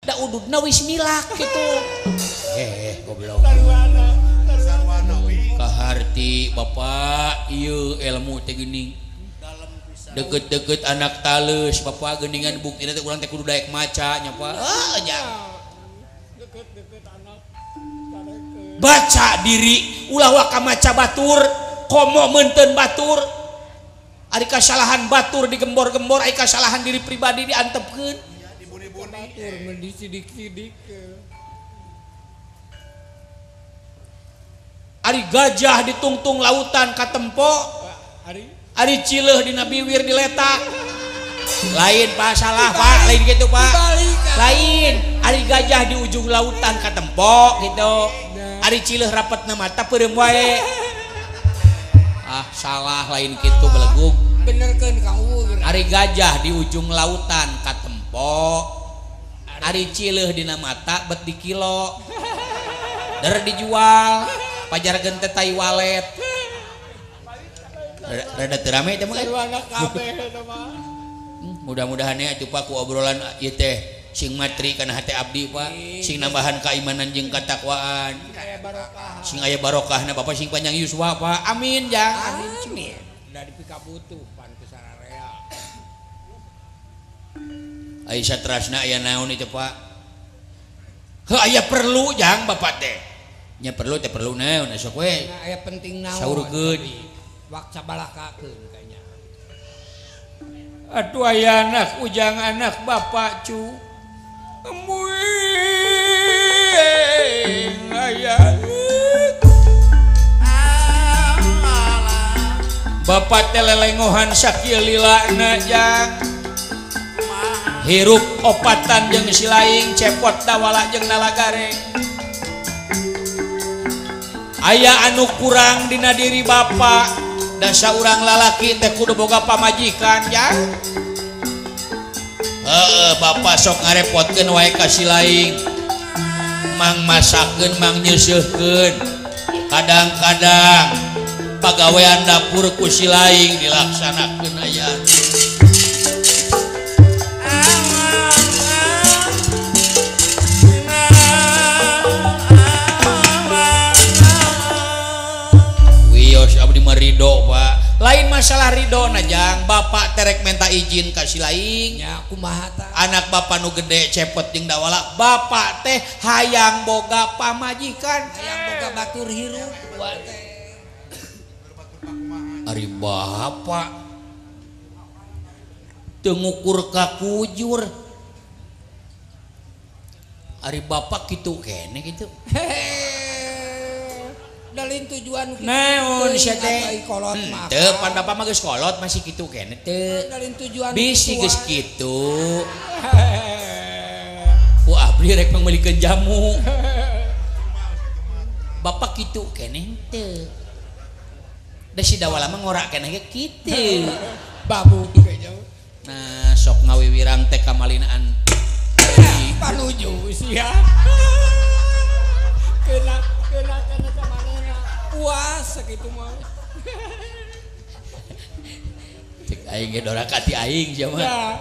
da ududna wis milak gitu. Goblok. Kaharti bapak ieu ilmu teh geuning. Deket-deket anak tales bapak geuningan buktina teh urang teh kudu daek maca nya Pak. Aja. Deket-deket anak baca diri ulah waka maca batur komo meunteun batur. Ari kasalahan batur digembor-gembor ai kasalahan diri pribadi diantepkeun. Nya dibuni-buni batur mun disidik-sidik. Ari gajah ditungtung lautan katempo. Ari cileuh dina biwir diletak. Lain Pak salah Pak, lain gitu Pak. Lain, ari gajah di ujung lautan katempo gitu. Ari cileuh rapetna mata peureum wae. Ah salah lain kitu belegug. Benerkeun Kang Uwur. Ari gajah di ujung lautan katempo. Ari cileuh dina mata bet di kilo. Der dijual. Pajarkeun teh tai walet. Rada teu rame teh mah. Mudah-mudahan ya atuh Pak ku obrolan ieu teh sing matri kana hate abdi Pak, sing nambahan keimanan jeung katakwaan. Sing aya barokahna Bapak sing panjang yuswa Pak. Amin ya. Amin. Da dipika butuh pan ke sararea. Ai satrasna aya naon itu Pak? Heuh aya perlu jang Bapak teh. Nya perlu teh perlu naon sok we. Aya penting naon. Saurkeun. Wak sabalakakeun kayaknya. Atuh aya anak ujang anak Bapak cu. Emuing aya. Bapak teh lelengohan sakieu lilana jang. Hirup opatan jeung silaing cepot dawala jeung nalagareng. Aya anu kurang dina diri Bapak da saurang lalaki teh kudu boga pamajikan ya. Bapak sok ngarepotkeun wae ka silaing. Mang masakeun, mang nyeuseufkeun. Kadang-kadang pagawean dapur ku silaing dilaksanakeun aya. Ridho Pak, lain masalah ridho najang Bapak terek minta izin ka silaing nya kumaha ta anak Bapak nu gede cepet jeung dawala Bapak teh hayang boga pamajikan hayang boga batur hirup teh ari Bapak teu ngukur ka kujur ari Bapak kitu kene kitu dalin tujuan naon sia teh kolot mah teu pan Bapak mah geus kolot masih kitu kene teu dalin tujuan bisi geus kitu ku abdi rek meulikeun jamu Bapak kitu kene teu da si dawala mah ngorak kene ge kitu babu nah sok ngawiwirang teh kamalinaan panuju sia kena puas gitu mah cek aing ge doraka ti aing sia mah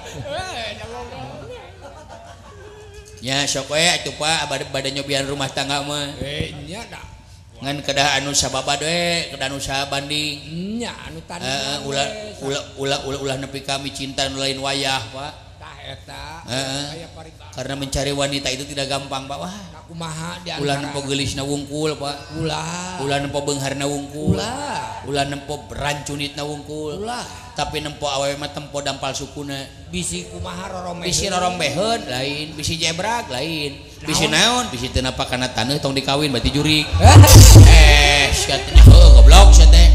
nya sok we atuh Pak bade nyobian rumah tangga mah nya da ngan kedah anu sababa we kedah anu sabanding nya anu tadi ulah nepi kami cinta nu lain wayah Pak tah eta aya paribasa karena mencari wanita itu tidak gampang Pak wah kumaha di antara ulah nempo geulisna wungkul Pak ulah nempo beungharna wungkul ulah nempo rancunitna wungkul tapi nempo awewe mah tempo dampal sukuna bisi kumaha rorombeheun bisi rorombeheun lain bisi jebrag lain bisi naon bisi teu napa kana taneuh tong dikawin bati jurig sia teh goblok sia teh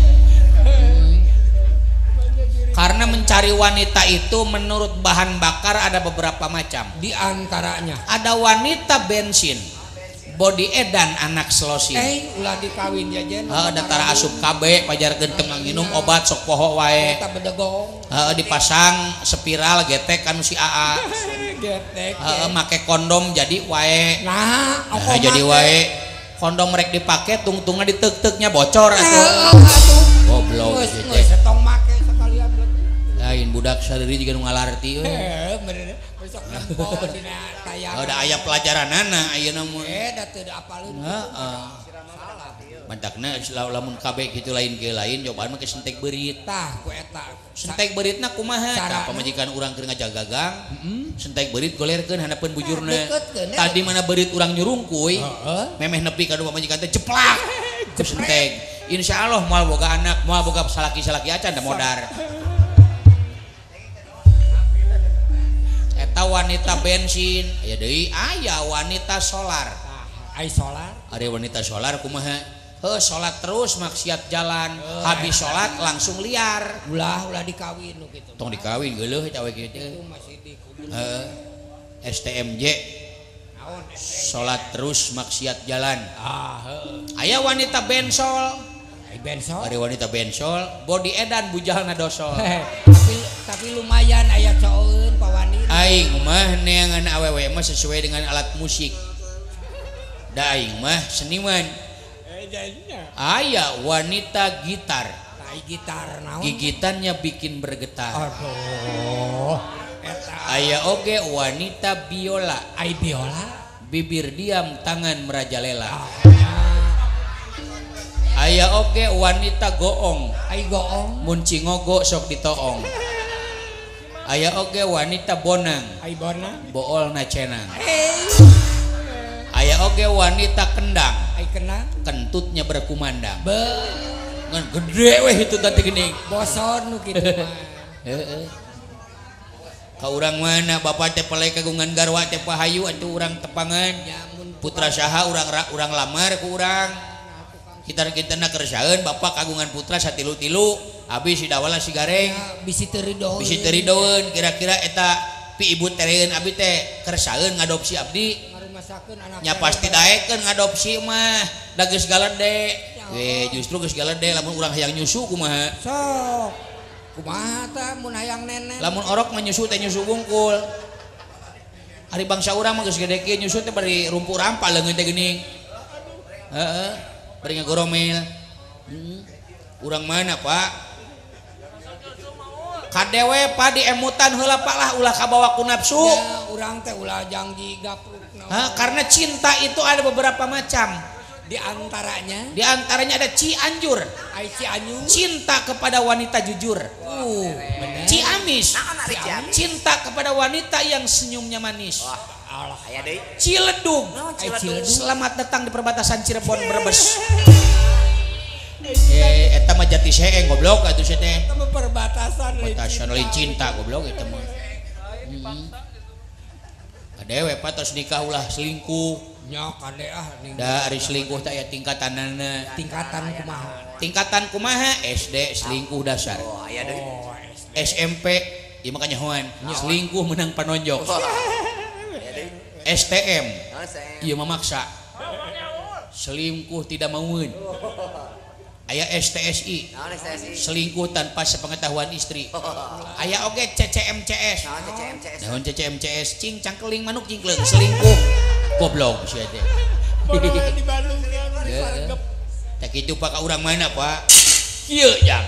karena mencari wanita itu menurut bahan bakar ada beberapa macam di antaranya ada wanita bensin body edan anak selosin ulah dikawin jajan datara asup KB pajarkeun teu nginum obat sok poho wae eta bedegong dipasang spiral getek anu si AA getek make kondom jadi wae nah jadi wae kondom rek dipake tungtungna diteuk-teuknya bocor atuh goblok geus tong make sekalian lain lain budak sadari juga ngalarti bener besok nempo dina tayangan ada aya pelajaranana ayeuna mah da teu da apaleun mantakna lamun kabeh kitu lain ke lain cobaan mah ke sentek beurit tah ku eta sentek beuritna kumaha tah pamajikan urang keur ngajaga gang sentek beurit golerkeun handapeun bujurna tadi mana beurit urang nyurungkuy memeh nepi ka pamajikan teh jeplak ku sentek insyaallah moal boga anak moal boga salaki-salaki acan da modar eta wanita bensin aya deui aya wanita solar ai solar ari wanita solar kumaha salat terus maksiat jalan habis salat langsung liar ulah dikawin nu kitu tong dikawin geuleuh cawe kitu itu masih di kubur STMJ naon salat terus maksiat jalan aya wanita bensol ari wanita bensol body edan bujalna dosol tapi lumayan aya cooeun pawanir aing mah neangan awewe mah sesuai dengan alat musik da aing mah seniman aya wanita gitar gitar naon gigitannya bikin bergetar aduh aya oge wanita biola ai biola bibir diam tangan merajalela aya oge wanita goong ai goong mun cingogo sok ditoong aya oge wanita bonang ai bonang boolna cenang aya oge wanita kendang ai kenang kentutnya berkumandang ngan gede weh itu tadi gini bosor nu kitu mah ka urang mana bapak teh pelai kagungan garwa teh pahayu atuh urang tepangan putra saha urang lamar ku urang kita keur saeun bapak kagungan putra satilu-tilu abis si dawala si gareng bisi teu ridoeun kira-kira eta pi ibu tereun abi teh keur saeun ngadopsi abdi nya pasti daekeun ngadopsi mah da geus galede we justru geus galede lamun urang hayang nyusu kumaha sok kumaha tah mun hayang nenek lamun orok mah nyusu teh nyusu bungkul ari bangsa urang mah geus gede kieu nyusu teh bari rumpu rampa leungeun teh geuning heeh bari ngagoromel urang mana pak kadewe pa diemutan heula pak lah ulah kabawa ku nafsu ya urang teh ulah janji gapluk karena cinta itu ada beberapa macam di antaranya ada cianjur cinta kepada wanita jujur ciamis cinta kepada wanita yang senyumnya manis ciledug selamat datang di perbatasan Cirebon Brebes eta mah jati seeng goblok atuh sia teh perbatasan lain cinta goblok eta mah kadewe patos nikah ulah selingkuh nya kadea da ari selingkuh teh aya tingkatanana tingkatan kumaha SD selingkuh dasar aya deui SMP ieu makanya hoan selingkuh menang panonjok STM ieu mah maksa selingkuh tidak maueun aya STSI selingkuh tanpa sepengetahuan istri aya oge CCMCS naon CCMCS cing cangkeling manuk cingkleung selingkuh goblok sia teh di Bandung disaregep teh kitu pak ka urang mana pak kieu jang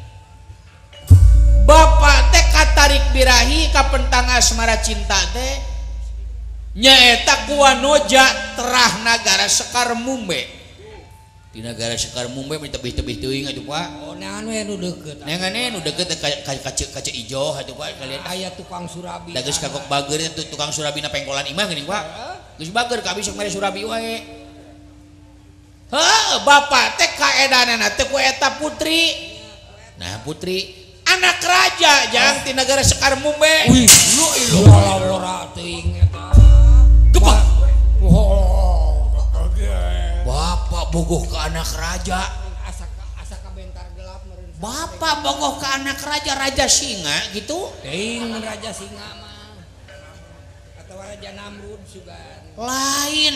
bapak teh katarik birahi ka pentang asmara cinta teh nyaeta ku wanoja terah nagara Sekar Mumbe di negara Sekar Mumbai mah tebih-tebih teuing atuh Pak. Oh neangan we nu deukeut. Neangan nu deukeut kaca ijo atuh Pak kalian. Aya tukang surabi. Da geus kagok bager itu tukang surabina pengkolan imah geuning Pak. Geus bager ka abis sok mere surabi wae. Heuh, bapak teh kaedanana teh ku eta putri. Nah, putri anak raja jang ti negara Sekar Mumbai. Wih, lu lora teuing eta. Gebak. Bapak bogoh ke anak raja asa kabentar gelap meureun bapak bogoh ke anak raja singa gitu teuing raja singa mah atawa raja Namrud sugan lain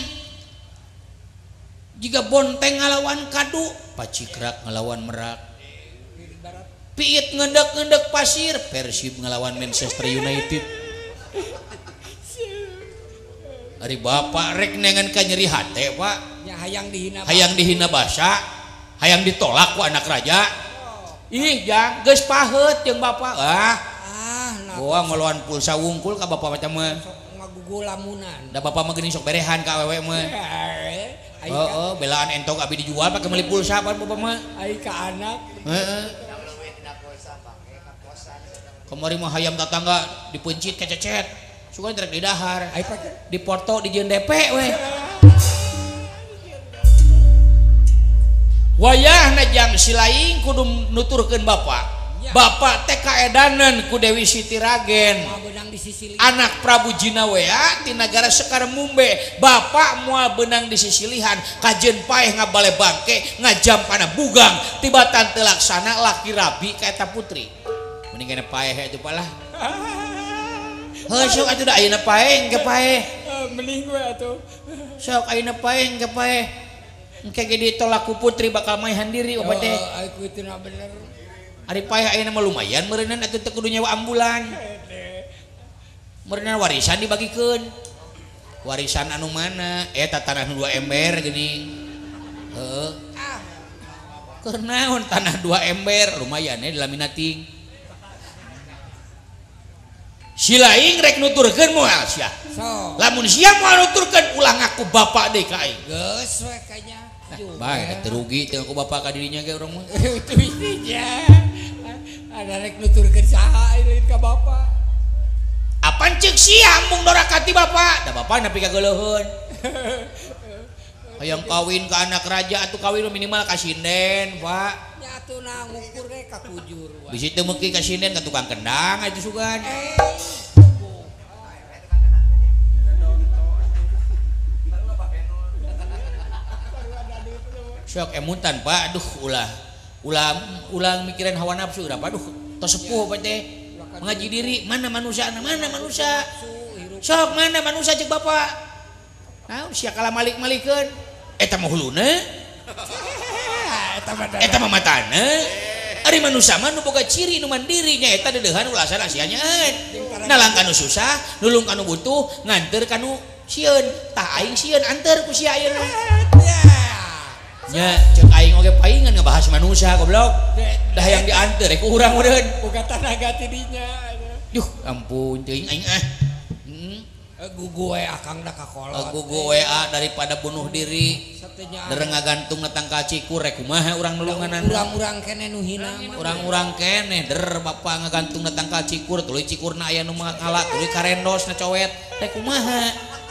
jika bonteng ngalawan kadu pacikrak ngalawan merak piit ngendek pasir Persib ngalawan Manchester United ari bapak rek nengan ka nyeri hate pak hayang dihina basa hayang ditolak ku anak raja ih jang geus paheut jeung bapak Gua ngelawan pulsa wungkul ka bapak macam mah. Ngagugu lamunan. Da bapak mah geuning sok berehan ka awewe mah. Heeh, belaan entok abi dijual pake meuli pulsa pan bapak mah. Ai ka anak. Heeh. Kemari mah hayam tetangga dipencit kececet. Suka direk di dahar. Ai pake dipoto di jeun DP we. Wayahna jang silaing kudu nuturkeun bapak. Bapak teh kaedanan ku Dewi Siti Ragen. Anak Prabu Jinawea ti nagara Sekar Mumbe. Bapak moal beunang di sisilihan kajeun paeh ngabale bangke ngajampana bugang tibatan teu laksana laki rabi ka eta putri. Mending kana paeh atuh palah. Heuh sok atuh da ayeuna paeh engke paeh. Mending we atuh. Sok ayeuna paeh engke paeh. Engke ge ditolak ku putri bakal maehan diri obat teh. Ai kuituna bener. Ari paeh ayeuna mah lumayan meureunna atuh teu kudu nyewa ambulan. Meureunna warisan dibagikeun. Warisan anu mana? Eta tanah 2 ember geuning. Heeh. Keur naon tanah 2 ember lumayan di laminating. Silaing rek nuturkeun moal sia. Lamun sia moal nuturkeun ulah ngaku bapak deui ka aing. Geus we kanya. Bae teu rugi teu aku bapak ka dirinya ge urang mah. Itu isinya. Ada rek nuturkeun saha lain ka bapak. Apaan ceuk sia mung dorakati bapak? Da bapak nepi ka geuleuheun. Hayang kawin ka anak raja atuh kawin minimal ka sinden, Pak. Nya atuh na ngukur ge ka kujur. Bisi teu meuki ka sinden ka tukang kendang atuh sugan. Sok emutan Pak, aduh ulah mikiran hawa nafsu dah Pak, aduh tos sepuh Pak teh mengaji diri, mana manusia sok mana manusia cek bapak, nah sia kala malik-malikeun, eta mah huluna, eta mah matana, ari manusia mah nu boga ciri nu mandiri nya eta dedeuhan ulah asana sia nyaeun, nalang kanu susah, nulung kanu butuh, nganter kanu sieun, tah aing sieun anter ku sia ayeuna. Nya cek aing oge paingan ngebahas manusia goblok. Dah yang dianter ku urang meureun. Boga tanaga ti dinya. Duh, ampun teuing aing ah. Gugu we akang da kakolot. Gugu WA daripada bunuh diri. Dereng ngagantung netang ka Cikur rek kumaha urang nulunganan. Urang-urang kene nu hina mah. Urang-urang kene der bapak ngagantung netang ka Cikur tuluy Cikurna aya nu ngalah tuluy karendos na cowet. Rek kumaha?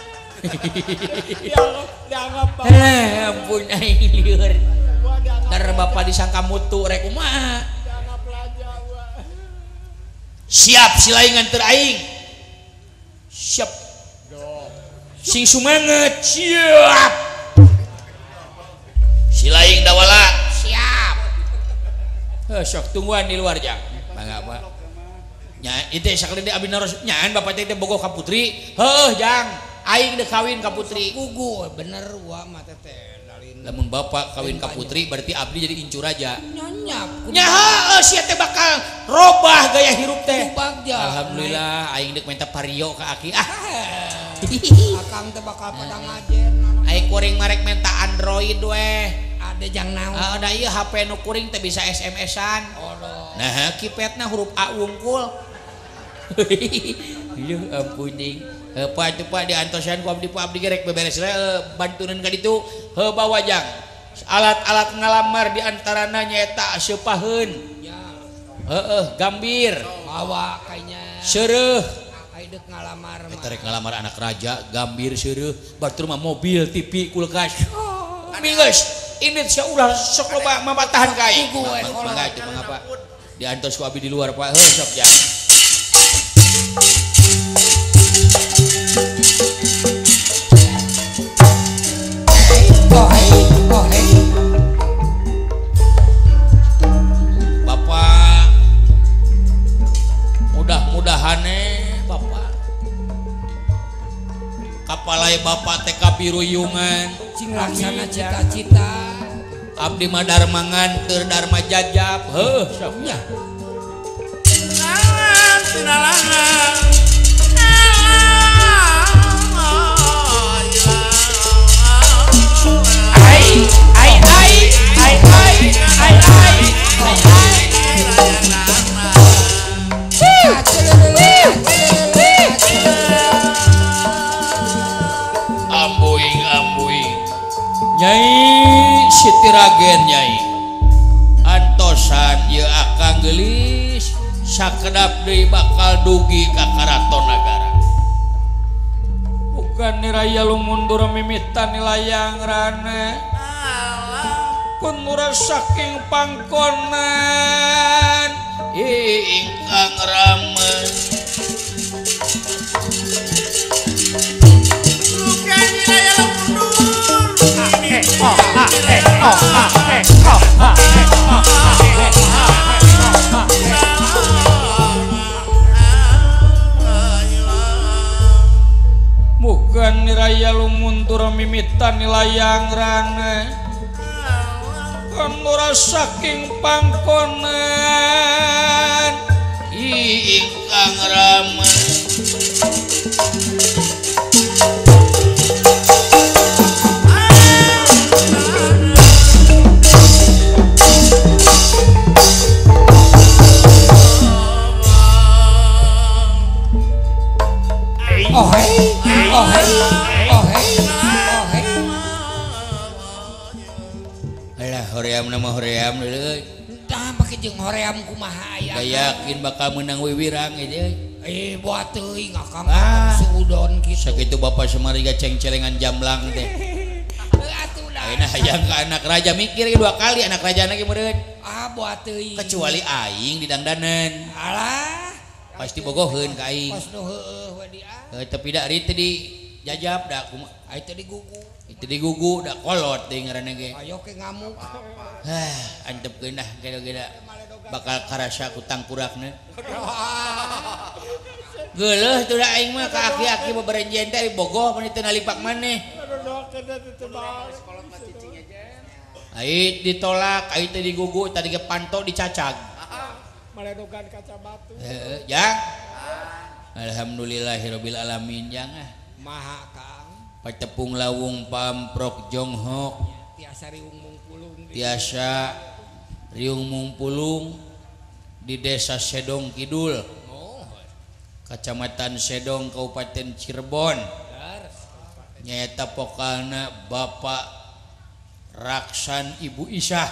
Ya Allah, dianggap bapak. Ampun aing lieur. Dar bapak disangka mutu rek kumaha? Dianggap raja gua. Siap silaingan teu aing. Siap. Sing sumanget siap. Silaing dawala siap. Sok tungguan di luar jang. Mangga Pak. Nya ieu teh sakali abdi naros nyaan bapak teh bogoh ka putri. Heuh jang. Aing deh kawin ka putri. Gugu bener wa mah teh dalin. Lamun bapak kawin ka putri berarti abdi jadi incu raja. Nyanyap. Nya heueuh sia teh bakal robah gaya hirup teh. Alhamdulillah aing deuk minta pario ka aki. Ah. Akang teh bakal pada ngajen. Aing kuring marek minta Android we. Ada jang naon. Da ieu HP nu kuring teh bisa SMS-an. Nah, kipetna huruf A wungkul. Yuh ampun ding. Pak itu Pak diantosan ku abdi Pak abdi gerek beberes bantuneun ka ditu heuh bawa jang alat-alat ngalamar diantarana nyaeta seupaheun gambir bawa kayaknya seureuf ai deuk ngalamar mah eta rek ngalamar anak raja gambir seureuf batur mah mobil TV kulkas geus ini sia ulah sok loba mabatahan ka aing mangga itu mangapa diantos ku abdi di luar Pak heuh sok jang. Bapak mudah-mudahan Bapak kapalai Bapak teh kabiruyungan cing laksana cita-cita abdi mah dharma nganteur dharma jajab heuh sok nya ambuing Nyai Siti Ragen Nyai antosan ye akang gelis sakedap deui bakal dugi ka karaton nagara bukan niraya lumundur mimitan nilayang rane kunura saking pangkonan ingkang ramen bukan niraya lumundur bukan niraya lumuntur mimitan nilayang rane kanura saking pangkonan ingkang ramen Oh hey, oh hey, oh hey, oh hey. Alah hoream nama hoream deui. Tah make jeung hoream kumaha aya. Yakin bakal menang wiwirang ieu. Buat teuing ngakang seudon kitu. Sakitu Bapak Semariga ceng-celengan jamblang teh. Atuh dah. Ayeuna hayang ka anak raja mikir dua kali anak rajana ge meureun. Buat teuing. Kecuali aing di dangdanan. Alah. Pasti bogoheun ka aing. Pas nu heueuh we dia. Tapi da ari teh di jajab da kumaha Itu digugu. itu digugu da kolot deui ngaranna ge. Ayo ke ngamuk. Antepkeun dah geda-geda bakal karasa ku tangkurakna. Geuleuh tuh da aing mah ka aki-aki beberenjen teh bogoh mun teu nalipak maneh. Ai ditolak, ai teh digugu, tadi ge panto dicacag. Maledogan kaca batu. Ya. Alhamdulillahirabbil alamin jangan. Maha Kang. Patepung lawung pamprok jonghok. Tiasa riung mungpulung. Tiasa riung mungpulung di Desa Sedong Kidul. Kecamatan Sedong Kabupaten Cirebon. Nyaeta pokalna Bapak Raksan Ibu Isah.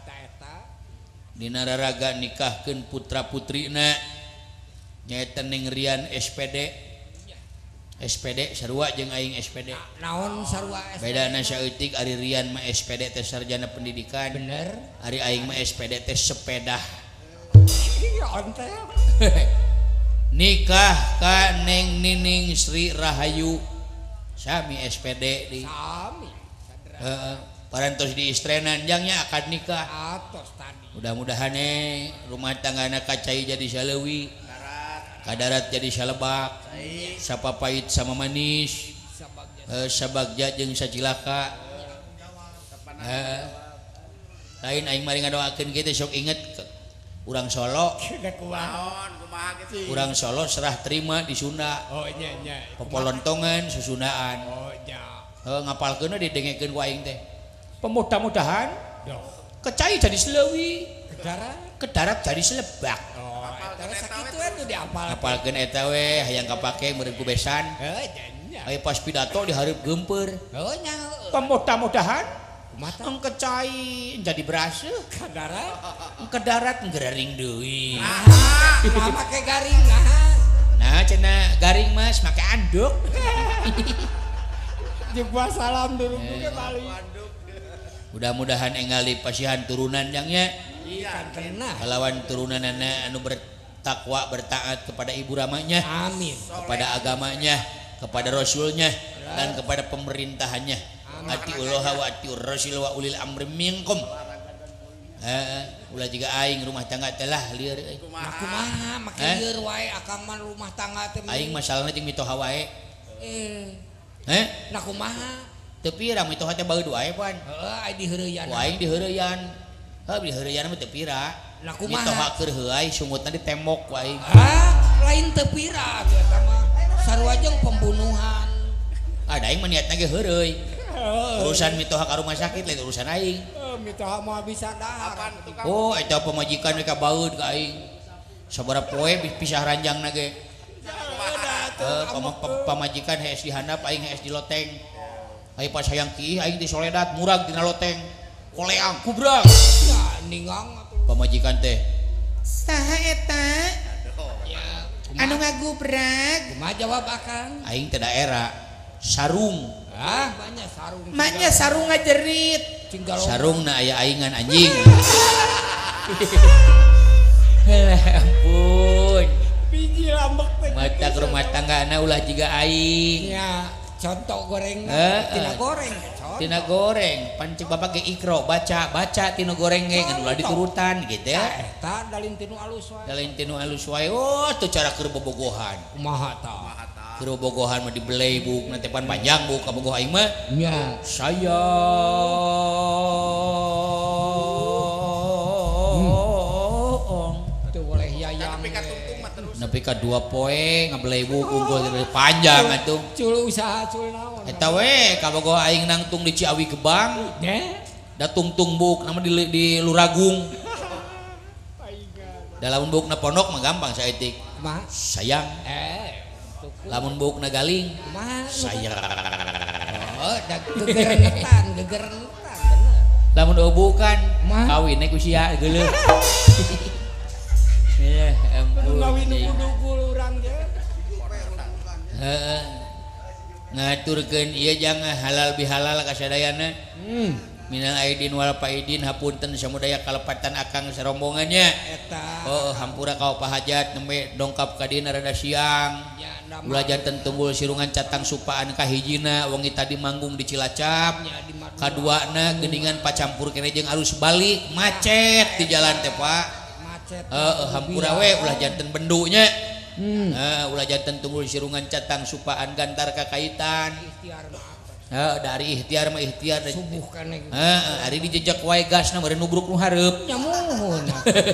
Dina raraga nikahkeun putra-putrina nyaeta Neng Rian SPD. SPD sarua jeung aing SPD. Naon sarua SPD? Bedana saeutik ari Rian mah SPD teh sarjana pendidikan. Bener. Ari aing mah SPD teh sepeda. Ontel. Nikah ka Neng Nining Sri Rahayu. Sami SPD di. Sami. Parantos di istrenan jangnya akad nikah. Atos tadi. Mudah-mudahan rumah tanggana kacai jadi saleuwi. Kadarat jadi salebak. Sapapait sama manis. Sabagja jeung sacilaka. Lain aing mari ngadoakeun kitu sok inget urang Solo. Urang Solo serah terima di Sunda. Oh nya. Popolontongan susundaan. Oh nya. Ngapalkeun didengekeun ku aing teh. Pemudah-mudahan kecai jadi selewi. Ke darat jadi selebak. Oh, eta sakitu anu diapal. Ngapalkeun eta we hayang kapake meureun ku besan. Nya. Aya pas pidato dihareup gempeur. Oh nya. Pemudah-mudahan mata kecai jadi beraseuh. Ke darat ngeraring deui. Make garing nah cenah garing Mas make anduk. Jeung salam dulu ge bali. Mudah-mudahan engali pasihan turunan jangnya. Iya kena. Kalawan turunanana anu bertakwa bertaat kepada ibu ramanya. Amin. Kepada agamanya, kepada rasulnya dan kepada pemerintahannya. Atiullah wa atiur rasul wa ulil amri minkum. Ulah juga aing rumah tangga teh lah lieur euy. Kumaha make lieur wae akang mah rumah tangga teh. Aing masalahna jeung mitoha wae. Nah kumaha? Teu pirang mitoha teh baeud wae pan. Heeh, ai di heureuyan. Aing di heureuyan. Di heureuyan mah teu pira. Nah kumaha? Mitoha keur heuai sungutna di tembok ku aing. Lain teu pira atuh eta mah. Sarua jeung pembunuhan. Ada aing mah niatna ge heureuy. Urusan mitoha ka rumah sakit lain urusan aing. Mitoha mah bisa dahar. Oh, eta pamajikan we ka baeud ka aing. Sabaraha poe pisah ranjangna ge. Pamajikan hees dihandap aing hees di loteng. Ayo pas hayang ki aing di Soledad murag dina loteng koleang kubrang ya ningang pamajikan teh saha eta ya anu ngagubrag kumaha jawab akang aing teh daerah sarung banyak sarung maknya sarung ngajerit sarung na aya aingan anjing ampun biji lambek teh mata ke rumah tanggana ulah jiga aing ya contoh goreng tina goreng pancing bapak ge ikro baca tina goreng ge ngan ulah diturutan gitu ya eta dalin tinu alus wae oh tuh cara keur bobogohan kumaha ta keur bobogohan mah dibelei buk nanti pan panjang buk ka bogoh aing mah nya saya teu boleh yayang nepi ka 2 poe ngabelei buk unggul panjang atuh cul usaha cul naon eta we ka bogoh aing nangtung di Ciawi Gebang da tungtung buk nama di Luragung da lamun bukna pondok mah gampang saeutik kumaha sayang lamun bukna galing kumaha sayang oh da gegerentan bener lamun bukan kawinnya ku sia geuleuh ya ampun ngawin kudu urang ge heeh ngaturkeun ieu jangan halal bihalal kasadayana minal aidin wal faidin hapunten samudaya kalepatan akang sarombongannya eta oh hampura ka pahajat nembe dongkap ka dina rada siang ulah janten tunggul sirungan catang supaan kahijina wengi tadi manggung di Cilacap kaduana geuningan pacampur keneh jeung arus balik macet di jalan teh Pak macet hampura we ulah janten bendunya ulah janten tunggul sirungan catang supaan gantar kakaitan dari ikhtiar mah ikhtiar subuh kana ari dijejak wae gasna meureun nubruk nu hareup nyamuhun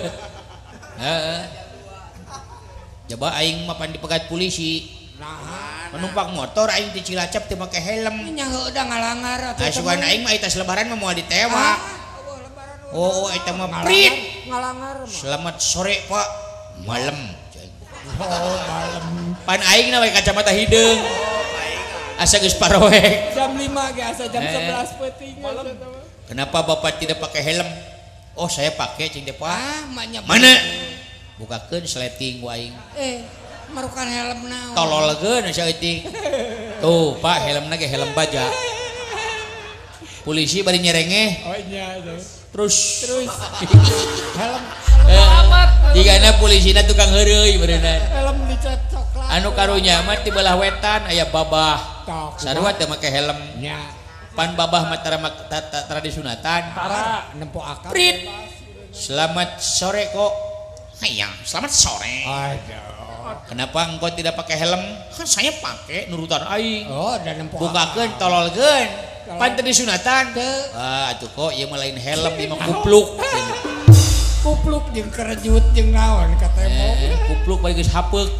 coba aing mah pan dipegat polisi penumpang motor aing di Cilacap teu make helm nya heudah ngalangar atuh asugan aing mah itas lebaran mah moal ditewak oh eta mah prit ngalangar mah selamat sore Pak malam malam pan aing na we kacamata hideung asa geus paroek jam 5 ge asa jam 11 peuting kenapa Bapak tidak pakai helm oh saya pakai cing teh Pak mana bukakeun sleting ku aing marukan helm naon tololkeun saeutik tuh Pak helmna ge helm baja polisi bari nyerengeh oh nya terus helm jigana polisina tukang heureuy beuneunan helm dicat coklat anu karunya mah ti belah wetan aya babah sarua teu make helm nya pan babah mah tara disunatan tara nempo akal prit selamat sore kok hayang selamat sore kenapa engkau tidak pakai helm kan saya pakai nurutan aing oh dan nempo bukakeun tololkeun pan teu disunatan atuh kok ieu mah lain helm ieu mah kupluk jeung kerejut jeung naon katemo kupluk bari geus hapeuk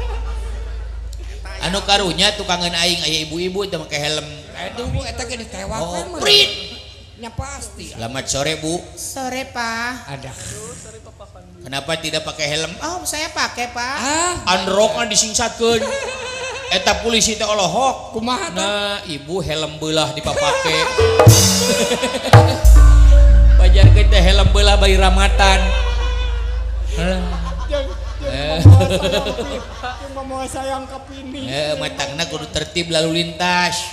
anu karunya tukangan aing aya ibu-ibu teu make helm aduh bu eta ge ditewak mah prit nya pasti selamat sore Bu sore Pak ada kenapa tidak pakai helm oh saya pakai Pak androkna disingsatkeun eta polisi teh olohok kumaha nah ibu helm beulah dipapake pajarkeun teh helm beulah bari ramatan mau sayang kepini matangna kudu tertib lalu lintas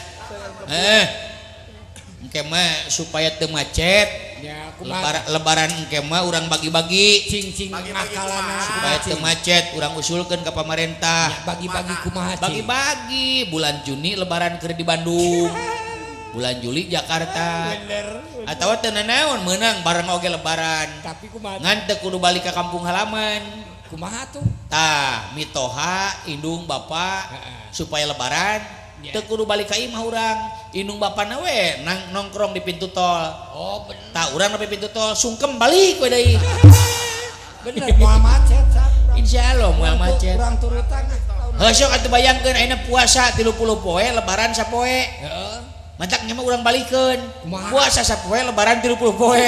engke mah supaya teu macet ya lebaran engke mah urang bagi-bagi cing ngakalana supaya teu macet urang usulkeun ka pamarentah bagi-bagi kumaha bagi-bagi bulan Juni lebaran keur di Bandung bulan Juli Jakarta atawa teu naon meunang bareng oge lebaran tapi kumaha ngan teu kudu balik ka kampung halaman kumaha tuh tah mitoha indung bapak supaya lebaran teu kudu balik ka imah urang indung bapana we nongkrong di pintu tol oh bener tah urang nepi pintu tol sungkem balik we deui bener moal macet insyaallah moal macet urang turutan sok atuh bayangkeun ayeuna puasa 30 poe lebaran sapoe heeh mantak nya mah urang balikeun puasa sapoe lebaran 30 poe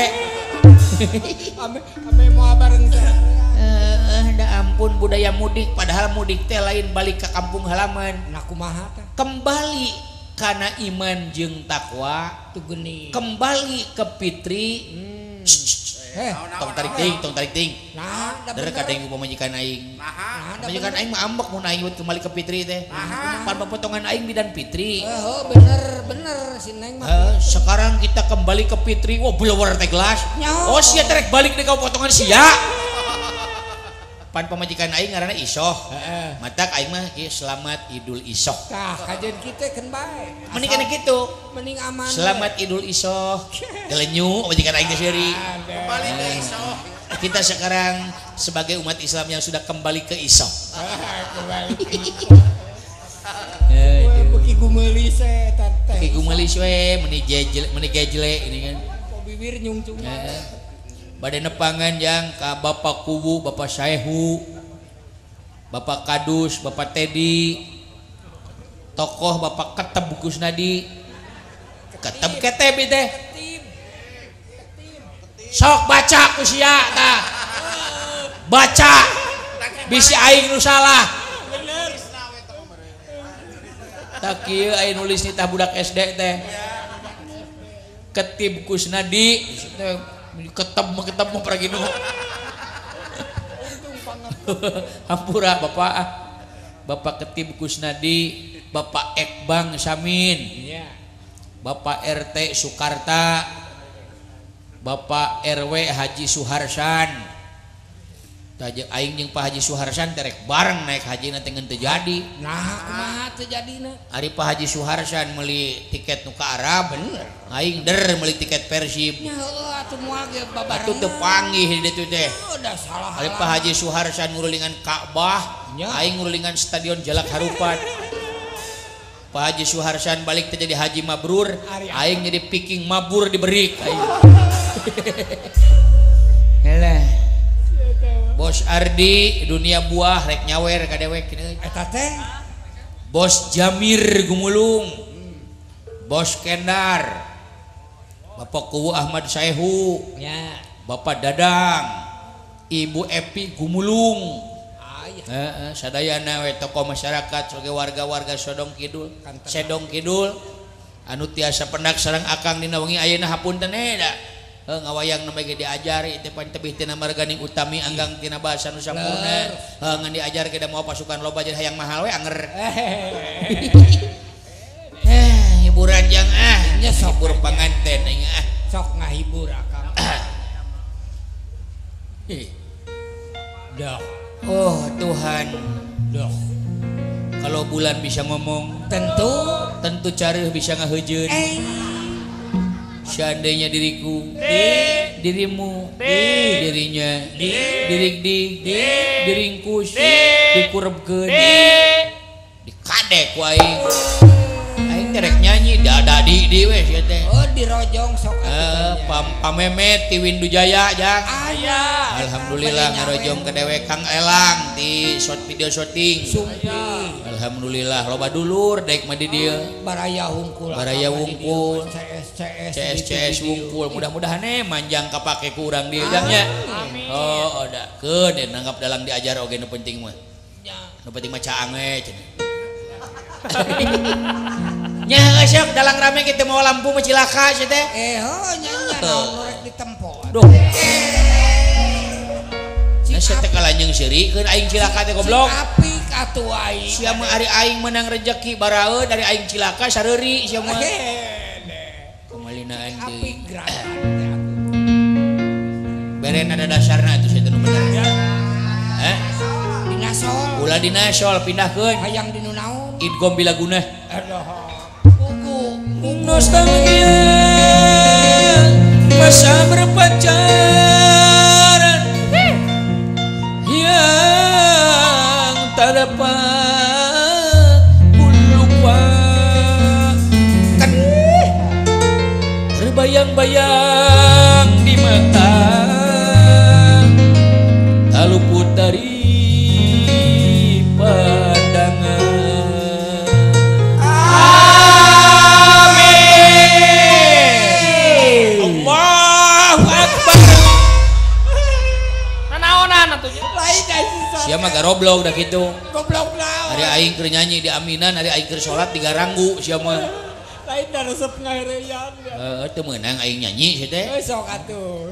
ame moal bareng da ampun budaya mudik padahal mudik teh lain balik ke kampung halaman nah kumaha teh kembali karena iman jeung takwa kembali ke fitri. Tong tarik ting. Dari kadang pemajikan aing. Pemajikan aing mah ambek mun aing kembali ke fitri teh. Pan pepotongan aing bidan fitri. Bener si Neng mah. Sekarang kita kembali ke fitri. Wah blower teh gelas. Oh sia terek balik deui ka potongan sia. Pan pemajikan aing ngaranna Isoh. Matak aing mah ieu selamat Idul Isoh. Tah kajen kitu keun bae. Mending kana kitu. Mending aman. Selamat Idul Isoh. Gelenyu pemajikan aing teh seuri. Kembali ke Isoh. Kita sekarang sebagai umat Islam yang sudah kembali ke Isoh. Kembali ke Isoh. Beki gumelis teh. Beki gumelis we meuni gejle ini kan. Bibir nyungcung. Bade nepangan yang ka Bapak Kubu, Bapak Saehu, Bapak Kadus, Bapak Tedi, tokoh Bapak Keteb Bukus Nadi, Keteb Keteb teh. Sok baca ku sia tah. Baca. Bisi aing nu salah. Tak kieu aing nulis ni tah budak SD teh. Ketib Kusnadi ketep mah pergi nu. Hampura Bapak. Bapak Ketib Kusnadi, Bapak Ekbang Samin. Bapak RT Sukarta, Bapak RW Haji Suharsan. Tajak aing jeung Pak Haji Suharsan terek bareng naik haji nanti ngan teu jadi. Nah, kumaha teu jadina? Ari Pak Haji Suharsan meuli tiket nu ka Arab, bener. Aing meuli tiket Persib. Nya heueuh atuh moal ge babarengan. Atuh teu panggih di ditu teh. Udah salah. Ari Pak Haji Suharsan ngurulingan Ka'bah, aing ngurulingan Stadion Jalak Harupat. Pak Haji Suharsan balik teh jadi haji mabrur, aing jadi piking mabur diberik aing. Helah. Bos Ardi dunia buah rek nyawer ka dewek kieu. Eta teh Bos Jamir Gumulung. Bos Kendar. Bapak Kuwu Ahmad Saehu. nya. Bapak Dadang. Ibu Epi Gumulung. Sadayana we tokoh masyarakat sebagai warga-warga Sodong Kidul, Sedong Kidul anu tiasa pendak sareng akang dina wengi ayeuna hapunten da. Ngawayang namanya diajari tepan tebih tina marganing utami anggang tina bahasa nu sampurna ngan diajar ke da mau pasukan loba jadi hayang mahal we anger. Hiburan jang nya sok panganten aing sok ngahibur akang. Dah. Oh Tuhan, dah. Kalau bulan bisa ngomong, tentu careuh bisa ngaheujeun. Seandainya diriku, dirimu, dirinya, diringkus, dikurebkeun, dikadek ku aing. Aing terek nyanyi dadadi di we sia teh. Oh dirojong sok pamemet ti Windu Jaya jang. Aya. Alhamdulillah ngarojong ke dewek Kang Elang di video shooting. Alhamdulillah loba dulur daek mah di dieu. Baraya hungkul. CS wungkul mudah-mudahan manjang kapake ku urang dieu jang nya. Oh da keun nanggap dalang diajar oge nu penting mah. Nu penting mah caang we cenah. Nya sok dalang rame kitu mau lampu mah cilaka sia teh. Nya naon rek ditempo. Duh. Nah sia teh kalanjeng sirikeun aing cilaka teh goblok. Apik atuh aing. Sia mah ari aing menang rezeki baraeun dari aing cilaka sareuri sia mah. Kumalinaan deui. Beren ada dasarna atuh sia teh nu bener. Dinasol. Ulah dinasol pindahkeun. Hayang dinu naon? Idgom bilaguna. Aduh. Nostalgia masa berpacaran yang tak dapat ku lupakan, terbayang-bayang di mata, tak luput dari pandangan. Siapa mah garoblok dah gitu. Goblok naon. Hari aing keur nyanyi di aminan ari aing keur salat digaranggu sia mah lain da resep ngahereyan teu meunang aing nyanyi sia teh sok atuh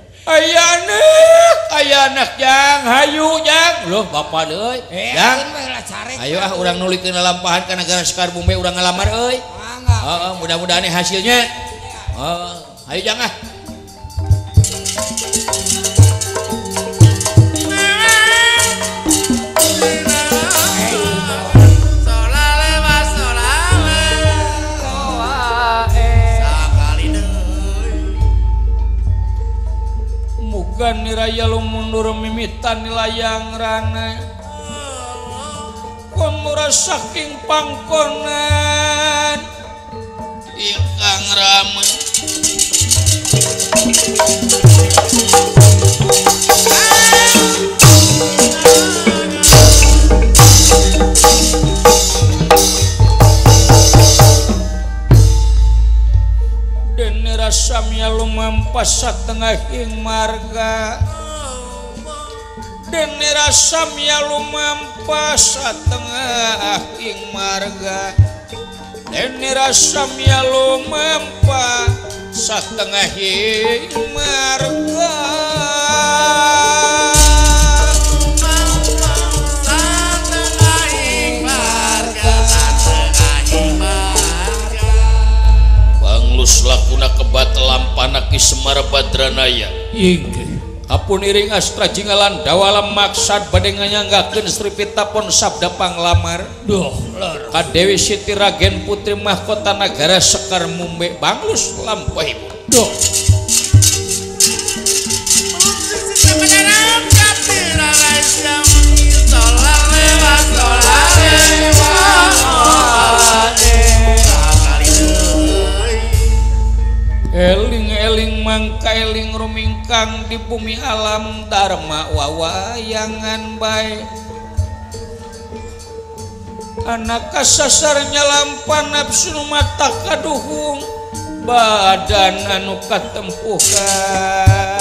aya anak jang hayu jang loh bapa deui jang ayo urang nulikeun lalampahan ka negara Sekar Bumbe urang ngalamar euy heeh mudah-mudahan hasilnya ayo jang Mugan niraya lu mundur mimitan nilayang rana konura saking pangkonan ikang rame samya lumampas satengahing marga dene rasamya lumampas satengahing marga dene rasamya lumampas satengahing marga lakuna kebat lampana Ki Semar Badranaya apun iring astra jingalan dawalam maksad bade nganyanggakeun Sri Pitapon sabda panglamar ka Dewi Siti Ragen Putri Mahkota Nagara Sekar Mumbe banglus lampahipun eling-eling mangka eling rumingkang di bumi alam dharma wawayangan bae anak kasasarnya lampan nafsu mata kaduhung badan anu katempuhan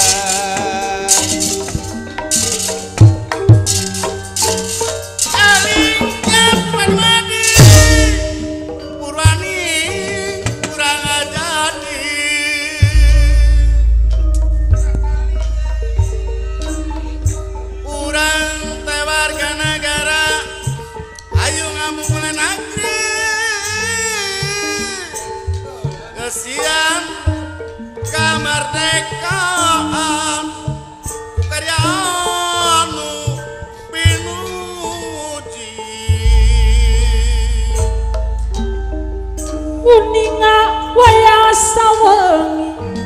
siang kamardekaan karyanu pinuji uninga wayasa wengi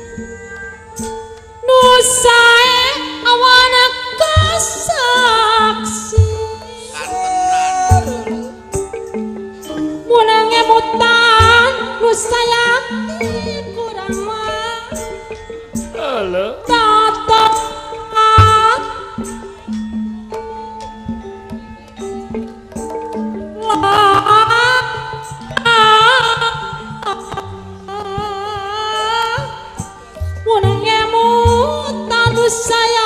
nusae awana kasaksi munange mutan nusaya kurang mah halo tatat munange mutan nusaya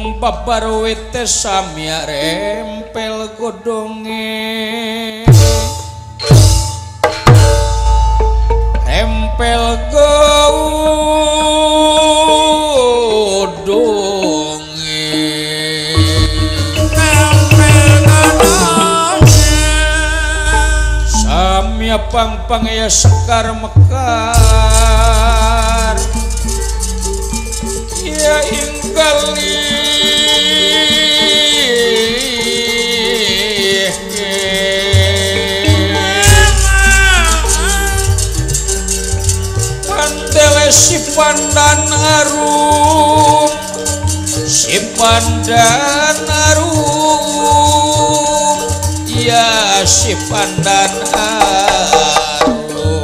Ing babarwe teh sami rempel godonge rempel godonge sami pang-pang ya sekar mekar ya inggali pantele si pandan arum si pandan arum ya si pandan arum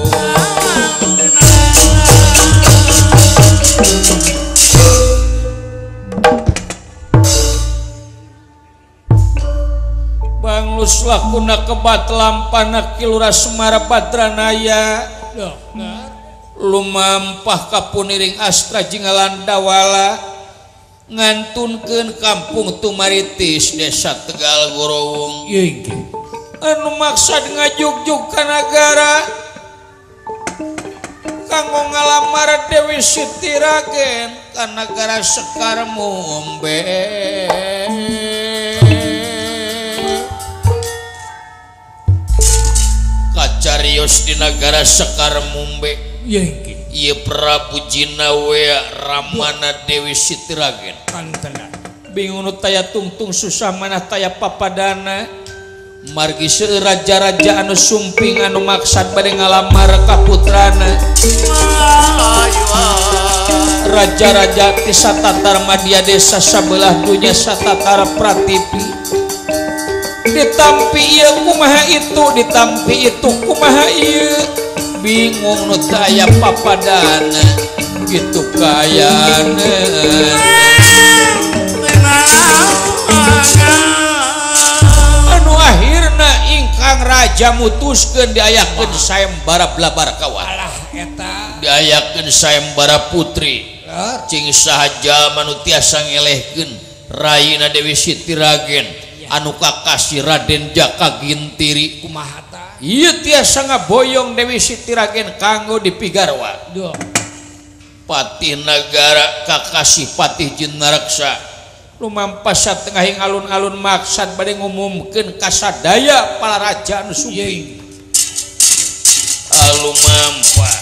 Banglus lakuna kebat lampana kilura Semara Badranaya lumampah kapuniring astra jingalan dawala ngantunkeun kampung Tumaritis Desa Tegal Gorowong anu maksad ngajugjug ka nagara kanggo ngalamar Dewi Siti Ragen ka nagara Sekar Mumbe kacarios di negara Sekar Mumbe ieu Prabu Jinawea Ramana Dewi Siti Ragen bingung nu taya tungtung susah manah taya papadana margi seueur raja-raja anu sumping anu maksad bade ngalamar ka putrana raja-raja ti satatar madya desa sabelah dunya satatar pratipi ditampi ieu kumaha itu ditampi itu kumaha ieu bingung nu taya papadana gitu kayana anu akhirna ingkang raja mutuskeun diayakeun sayembara blabar kawan diayakeun sayembara putri cing sahaja manu tiasa ngelehkeun rayina Dewi Siti Ragen anu kakasih Raden Jaka Gintiri kumaha ta ieu tiasa ngaboyong Dewi Siti Ragen kanggo dipigarwa patih nagara kakasih patih Jinaraksa lumampah satengahing alun-alun maksad bade ngumumkeun kasadaya palaraja anu sumping lumampah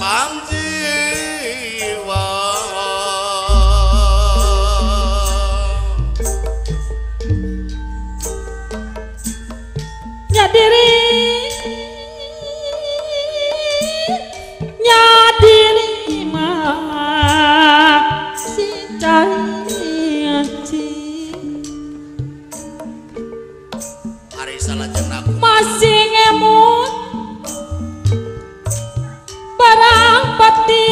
lapang jiwa nyadiri nyadiri masih janji hari salah jenakku masih ngemut barang pati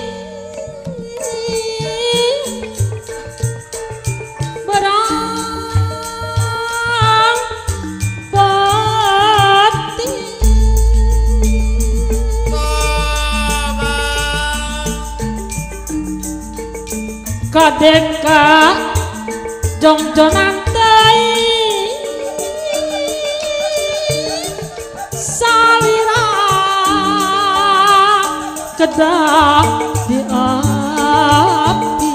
kadeka jongjonan teuing salira kedah di api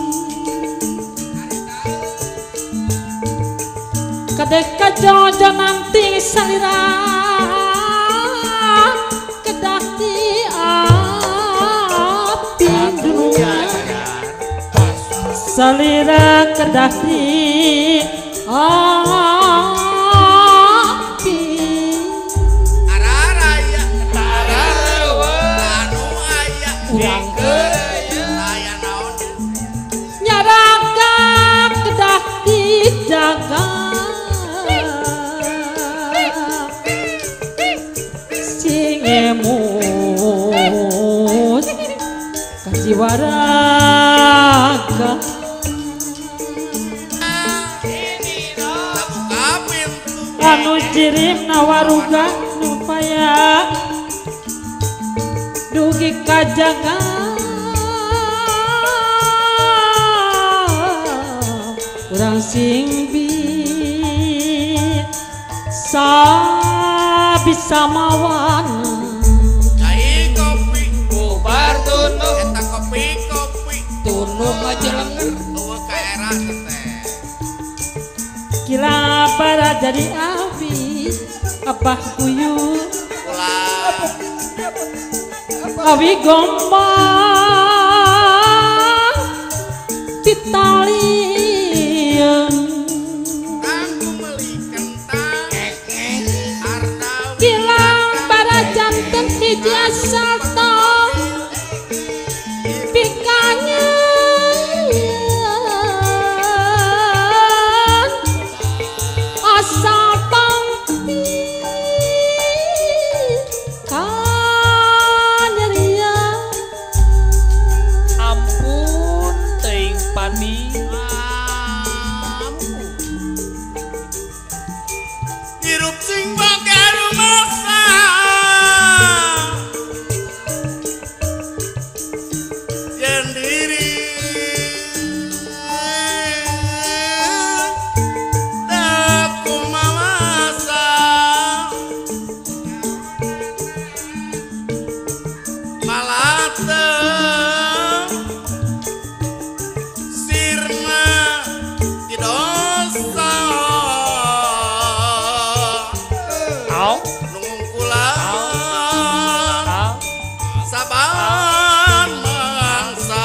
kadeka jongjonan teuing salira kedah di api salira kedah di api araraya ararawa anu aya urang aya naon nyaraga kedah dijaga sing emut kajiwaraga anu jirim nawaruga nupaya dugi kajaga urang sing bisa mawan cai kopi bubar tunuh eta kopi tunuh aja lenger eueuh ka era teh kila para jadi api apa kuyu ulah awi gombang titalian aku meuli kentang ardawi kilang para janten hiji asal tong pikanya asal tong kanyeria ampun teuing pani hirup sing boga rumasa yen diri daku mamasa malate sirna di dosa au nungkulan au saban mangsa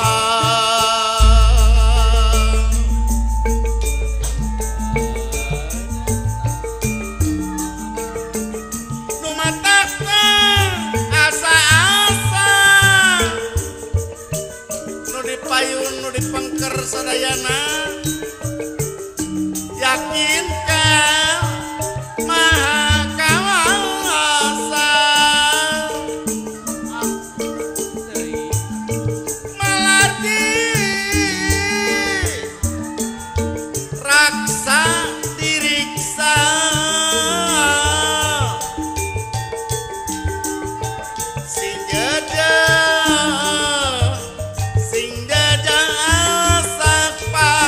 nu matakna asa-asa nu dipayun nu dipengker sadayana yakin kan maha kawasa malardi raksa diriksa sing jeda asak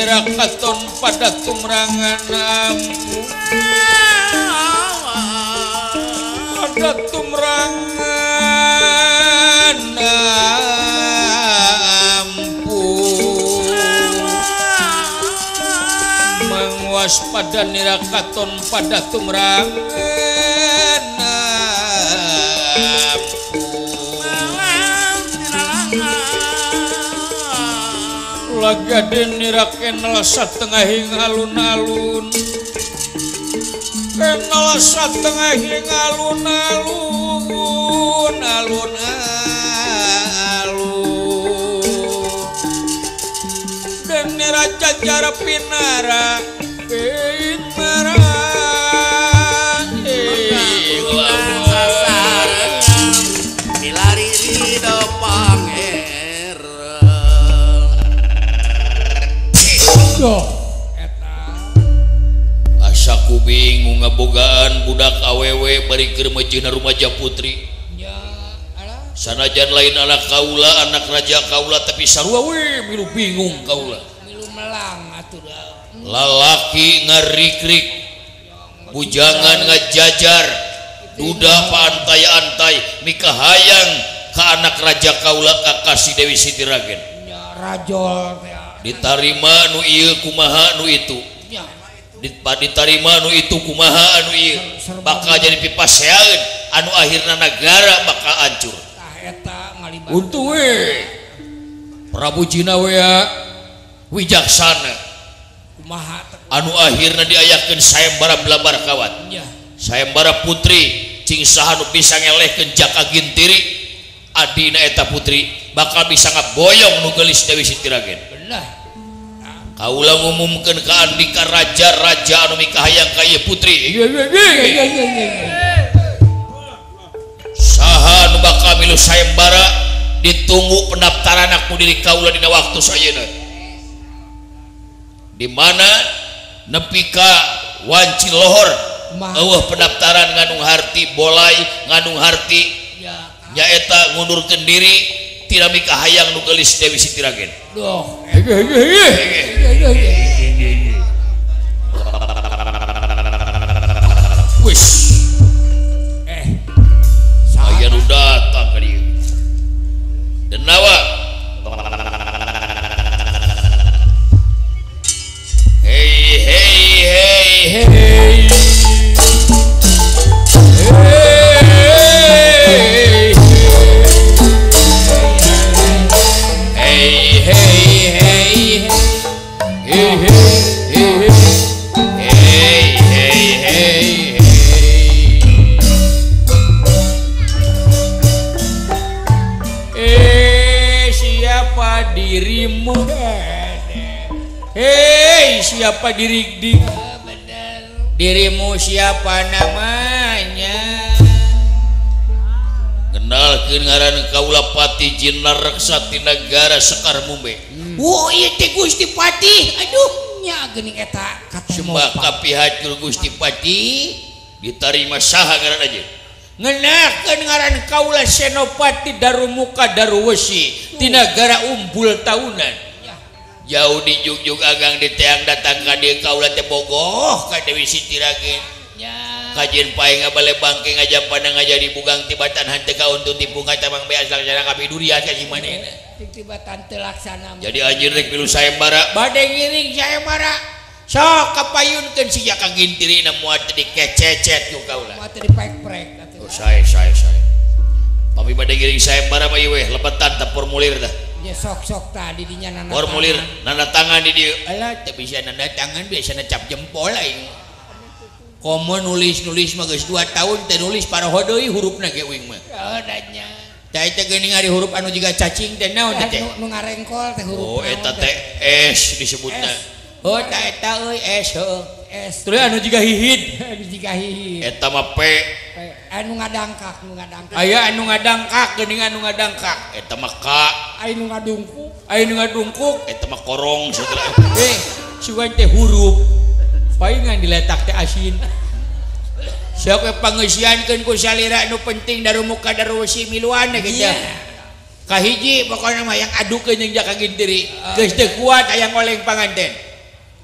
nirakaton pada tumrangan ampun pada tumrangan ampun mengwaspada nirakaton pada tumrangan lagaden nirakenal satengahing alun-alun kenal satengahing alun-alun dan niraja jara pinara pinara dilari ridho pangeran asaku bingung ngabogaan budak awewe bari keur mejina rumaja putri sanajan lain anak kaula anak raja kaula tapi sarua we milu bingung kaula Milu melang atuh lalaki ngarikrik bujangan ngajajar duda paantai-antai mikahayang ka anak raja kaula kakasih Dewi Siti Ragen rajol ditarima nu ieu kumaha nu itu ditarima nu itu kumaha anu ieu bakal jadi pipaseaeun anu akhirna negara bakal hancur tah eta ngalibat untung we Prabu Jinawea wijaksana kumaha anu akhirna diayakeun sayembara Blabar Kawat sayembara putri cing saha nu bisa ngelehkeun Jaka Gintiri adina eta putri bakal bisa ngaboyong nu geulis Dewi Siti Ragen bener kaula ngumumkeun ka andika raja-raja anu mikahayang ka ieu putri saha nu bakal milu sayembara ditunggu pendaftaran aku diri kaula dina waktu sayeuna di mana nepi ka wanci lohor eueuh pendaftaran nganung harti bolai nganung harti nyaeta ngundurkeun diri tidak mikahayang nu geulis Dewi Siti Ragen doh wis saya nu datang ka dieu denawa hey hey hey hey siapa dirimu siapa namanya kenalkeun ngaran kaula Pati Jinar Reksa ti Nagara Sekar Mumbe oh ieu teh Gusti Pati aduh nya geuning eta kata sembah kapihatur Gusti Pati ditarima saha ngaran aja ngenakeun ngaran kaula Senopati Darumuka Daruwesi ti Nagara Umbul Taunan jauh di jugjug agang di teang datang ka dieu kaula teh bogoh ka Dewi Siti Ragen kajian pae ngabale bangke ngajampan ngajadi bugang tibatan henteu kauntun tipu ngatamang beas laksana kabidurian ka jimanena tibatan teu laksana jadi anjeun rek milu sayembara bade ngiring sayembara sok kapayunkeun si Jaka Gintiri na moal teu dikececet ku kaula moal teu diprek-prek oh saya tapi bade ngiring sayembara mah ieu we lebetan teh formulir tah ya sok-sok tadi dinya nana formulir nanda tangan di dieu alah teu bisa nanda tangan biasana cap jempol aing komo nulis mah geus 2 tahun teh nulis paraho deui hurufna ge uing mah adanya teh teh geuning ari huruf anu jiga cacing teh naon teh nu ngarengkol teh huruf oh eta teh S disebutna oh tah eta euy S heuh S terus anu jiga hihid anu jiga hihid eta mah P anu ngadangkak aya anu ngadangkak geuning anu ngadangkak eta mah K anu ngadungkuk eta mah korong setelah sugan teh huruf paingan diletak teh asin sok pangeusiankeun ku salira anu penting Darumuka Daruwesi miluan gitu kahiji pokona mah yang adukeun jeung Jaka Gintiri geus teu kuat aya ngoleng panganten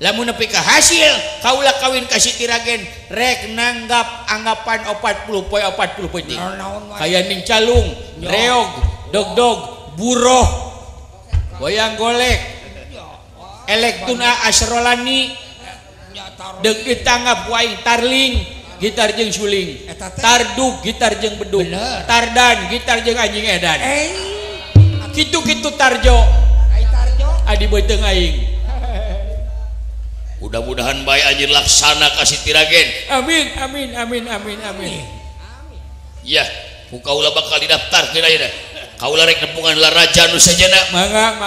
lamun nepi ka hasil kaula kawin ka Siti Ragen rek nanggap anggapan 40 poe 40 penting kaya ning calung reog dog buroh wayang golek elektuna asrolani deuk ditanggap waing tarling gitar jeung suling tarduk gitar jeung beduk tardan gitar jeung anjing edan kitu-kitu tarjo adi beuteung aing mudah-mudahan bae anjeun laksana ka Siti Ragen amin ya ku kaula bakal didaftarkeun ayeuna kaula rek nepungan la raja nu sajana mangga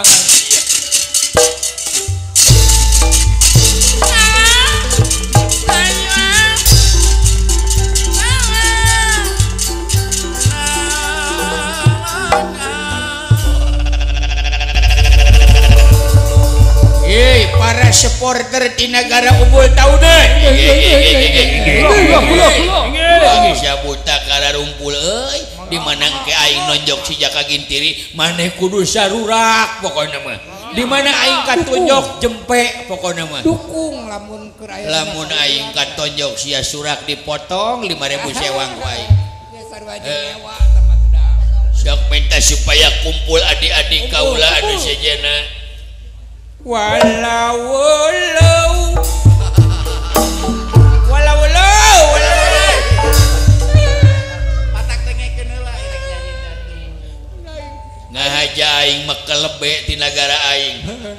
para supporter di negara Ubul tahu deh Indonesia buta kara rumpul di mana ke aing nonjok si Jaka Gintiri maneh kudu sarurak pokoknya mah di mana aing katonjok jempe pokoknya mah dukung lamun aing katonjok sia surak dipotong 5.000 sewang ku aing sok minta supaya kumpul adik-adik kaula anu sejenna walau patak dengekeun heula irek nyanyi ngahaja aing mekelebe ti negara aing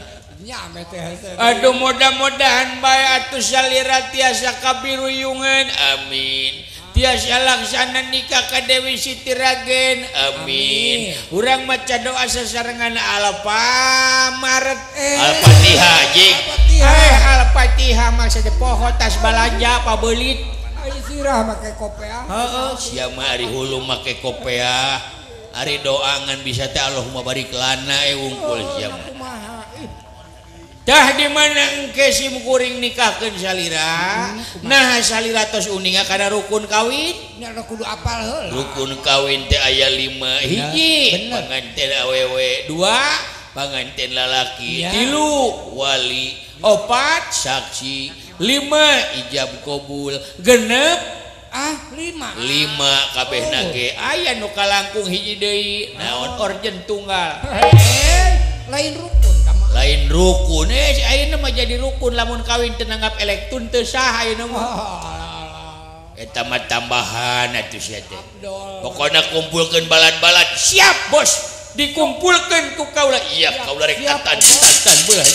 aduh mudah-mudahan bae atuh salira tiasa kabiruyungan amin tiasa laksana nikah ka Dewi Siti Ragen amin urang maca doa sasarengan Al-Maret Al-Fatihah jing Al-Fatihah maksudna poho tas balanja pabeulit ai sirah make kopea heeh sia mah ari hulu make kopea ari doa ngan bisa teh Allahumma barik lana wungkul sia mah dah di mana engke si kuring nikahkeun salira nah salira tos uninga kana rukun kawin nya kudu apal heula rukun kawin teh aya 5 hiji panganten awewe 2 panganten lalaki 3 wali 4 saksi 5 ijab kabul genep 5 kabehna ge aya nu kalangkung hiji deui naon orjen tunggal lain rukun ayeuna mah jadi rukun lamun kawin teu nanggap elektun teu sah ayeuna mah eta mah tambahan atuh sia teh pokona kumpulkeun balad-balad siap bos dikumpulkeun ku kaula iya kaula rek tan beuleuh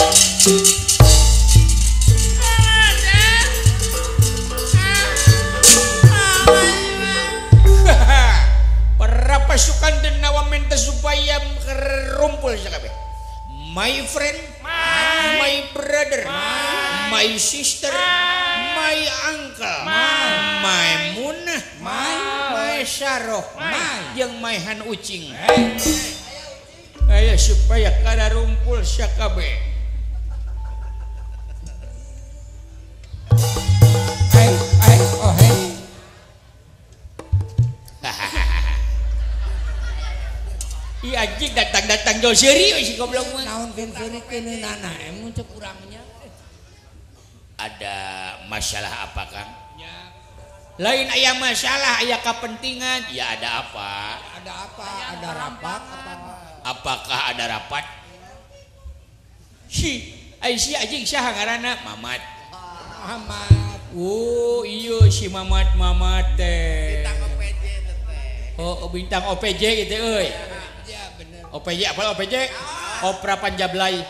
para pasukan dan nawamen teh supaya rumpul sakabeh my friend, my brother, my sister, my uncle, my munah, my saroh, jeung my han ucing. Ayo supaya kada rumpul sakabeh. Iya anjing datang jauh seri si goblok mah. Naon kan seri keunana mun cek urangnya. Ada masalah apa Kang? Ya. Lain aya masalah, aya kepentingan. Ya ada apa? Ada apa? Ada rapat apa? Apakah ada rapat? Ai si anjing saha ngaranna? Mamat. Mamat. Oh, iya si Mamat teh. bintang OPJ teh Oh, bintang OPJ gitu euy. OPJ apa OPJ? Opera Panjablay.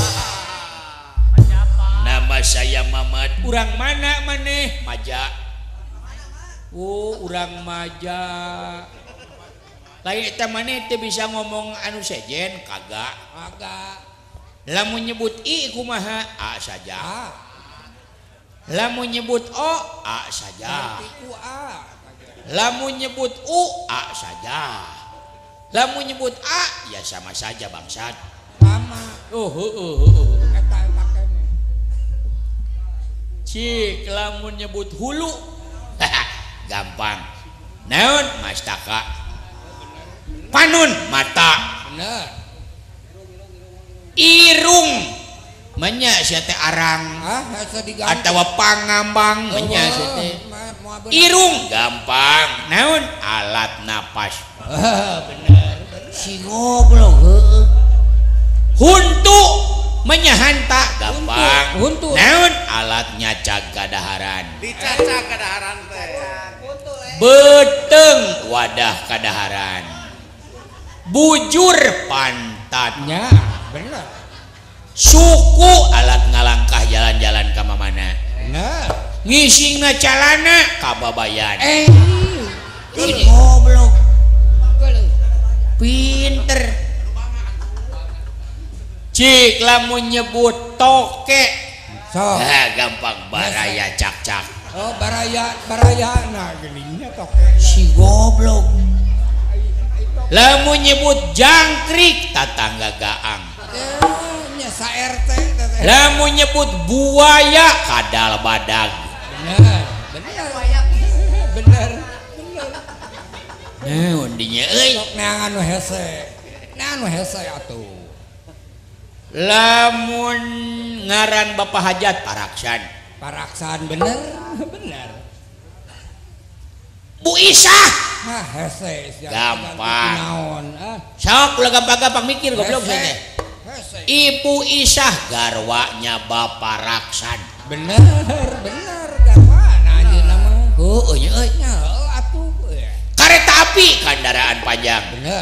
Nama saya Mamat. Urang mana maneh? Maja. Oh, urang Maja. Lain eta maneh teh bisa ngomong anu sejen kagak. Lamun nyebut I kumaha? A saja. Lamun nyebut O A saja. Lamun nyebut U A saja. Lamun nyebut A ya sama saja bangsat. Sama. Eta pakene. Cik lamun nyebut hulu. Gampang. Naon mastaka. Panun mata. Bener. Irung menya sia teh arang hese diganti atawa pangambang menya sia teh irung gampang naon alat napas bener si goblok heueuh huntu menyahanta gampang huntu naon alat nyacag kadaharan dicacak kadaharan teh beteng wadah kadaharan bujur pantatnya bener suku alat ngalangkah jalan-jalan ka mamana bener ngisingna calana kababayan si goblok pinter cik lamun nyebut toke so gampang baraya cak-cak baraya nah geuninnya toke si goblok lamun nyebut jangkrik tatangga gaang nya sa RT lamun nyebut buaya kadal badag bener naon dinya euy sok neangan nu hese atuh lamun ngaran Bapak Hajat paraksan bener Bu Isah nah hese gampang naon sok ulah gampang-gampang mikir goblok hese Ibu Isah garwanya Bapak Raksan bener gampang anjeunna mah heueuh euy nya atuh kareta api kendaraan panjang bener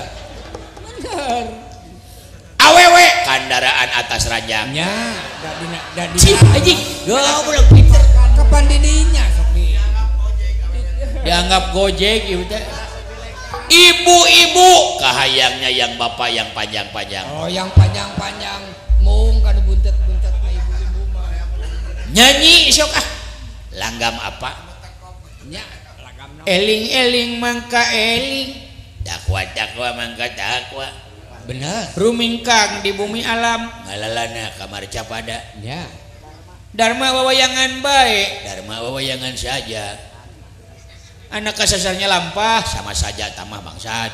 awewe kendaraan atas ranjang nya da di cik anjing goblok pinter kapan didinya sok dianggap gojek ieu teh ibu-ibu kahayangnya yang bapak yang panjang-panjang oh yang panjang-panjang mung kada buntet-buntet na ibu-ibu mah nyanyi sok langgam apa nya lagam eling-eling mangka eling dakwa mangka dakwa bener rumingkang di bumi alam ngalalana kamar capada nya dharma wawayangan baik dharma wawayangan saja anak kasasarnya lampah sama saja tamah bangsat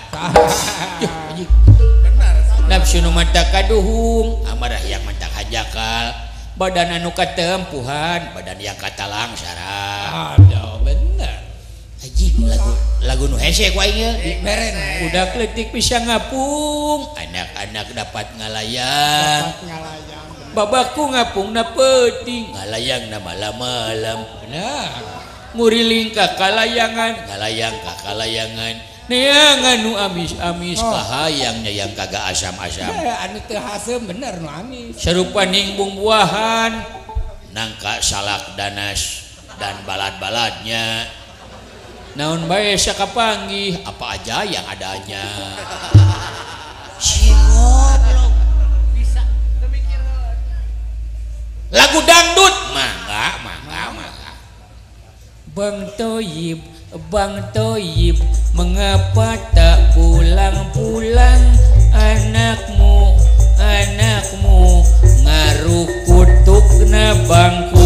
nafsu nu mata kaduhung amarah yang mata hajakal badan anu katempuhan badan yang katalang sarah aduh bener haji lagu nu hese ku aing beren budak leutik bisa ngapung anak-anak dapat ngalayang babakku ngapungna peuting ngalayangna malam-malam bener nguriling ka kalayangan ngalayang ka kalayangan neangan nu amis-amis kahayangnya yang kagak asam-asam anu teu haseum bener nu amis sarupa ningbung buahan nangka salak danas dan balad-baladnya naon bae sakapanggih apa aja yang adanya si goblok bisa mikir lagu dangdut mangga Bang Toyib mengapa tak pulang-pulang anakmu ngarukutupna bangku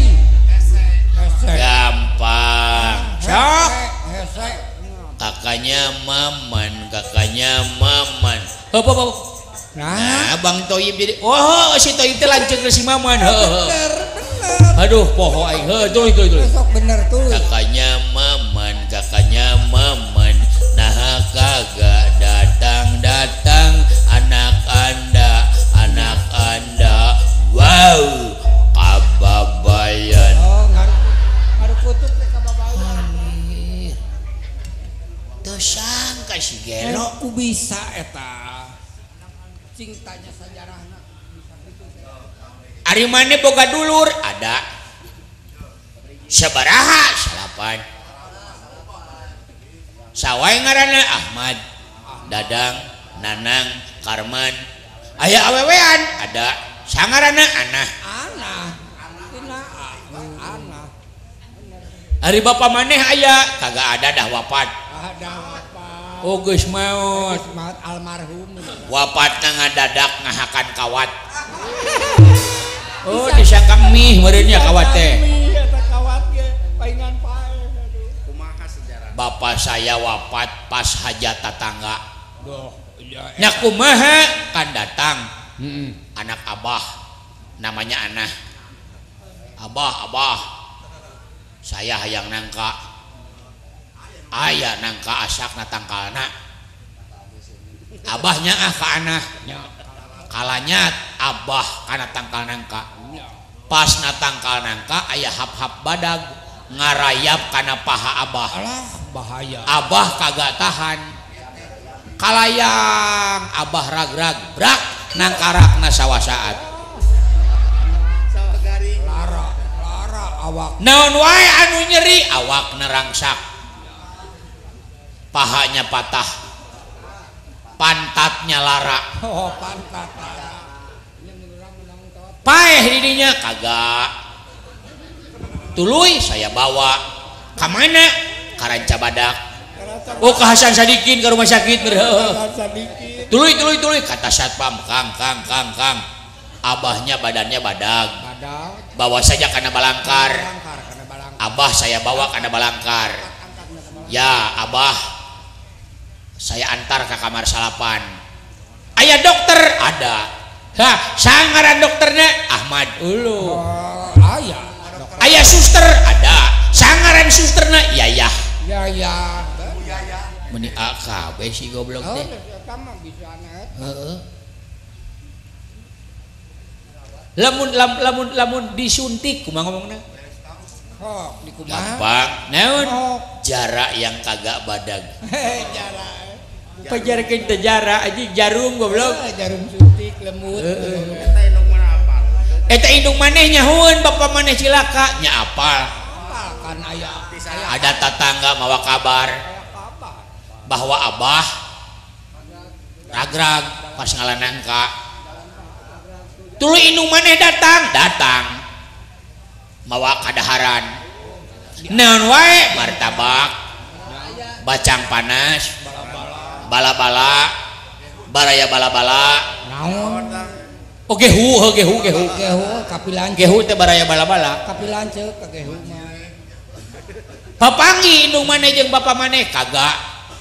gampang sok kakaknya maman hop nah Bang Toyib jadi si Toyib teh lanceuk si maman aduh poho aing tuh sok bener tuh kakaknya maman nah kagak datang anak anda wow kababayan ngaruh kutub teh kababayan teu sangka si gelo ku bisa eta cing tanya sajarahna ari mane boga dulur ada sabaraha salapan sawai ngaranna Ahmad Dadang Nanang Karman aya awewean ada sangaranna Anah ari bapa maneh aya kagak ada dah wapat oh geus maot almarhum wapatna ngadadak ngahakan kawat oh disangka mih meureunnya kawat teh bapak saya wafat pas hajat tetangga nya kumaha kan datang anak abah namanya Anah. Abah saya hayang nangka aya nangka asakna tangkalna. Abahnya ka Anah kalanyat abah kana tangkal nangka. Pas na tangkal nangka aya hap-hap badag ngarayap kana paha abah. Alah bahaya. Abah kagak tahan kalayang abah ragrag brak nangkarakna sawasaat. Lara awak Naon wae anu nyeri awak nerangsak, pahanya patah, pantatnya lara. oh pantat Paeh didinya kagak. Tuluy saya bawa ka mana? Ka Ranca Badak. Oh ka Hasan Sadikin ke rumah sakit berheuh. Tuluy kata satpam, Kang. Abahnya badannya badag. Bawa saja kana balangkar. Abah saya bawa kana balangkar. Ya abah saya antar ke kamar salapan. Aya dokter ada. Hah, sangaran dokternya Ahmad. Ulu. Aya suster ada. Sangaran susterna Yayah. ya Meni AKB si goblok teh. Heeh. Lamun disuntik kumaha ngomongna? Hok di kumaha? Gampang. Naon? Jarak yang kagak badag. Jarak. Pajarkeun teh jarak aja jarum goblok. Jarum suntik lemut. Eta indung maneh nyahueun bapak maneh cilaka nya apal. Kan aya Ada tetangga mawa kabar bahwa abah ragrag pas ngalanangka. Tuluy indung maneh datang mawa kadaharan. Naon wae martabak, bacang panas, bala-bala, baraya bala-bala. naon? Oh gehu Kapilan gehu teh baraya bala-bala. kapilan ceuk ka gehu mah. Papangi indung maneh jeung bapak maneh kagak.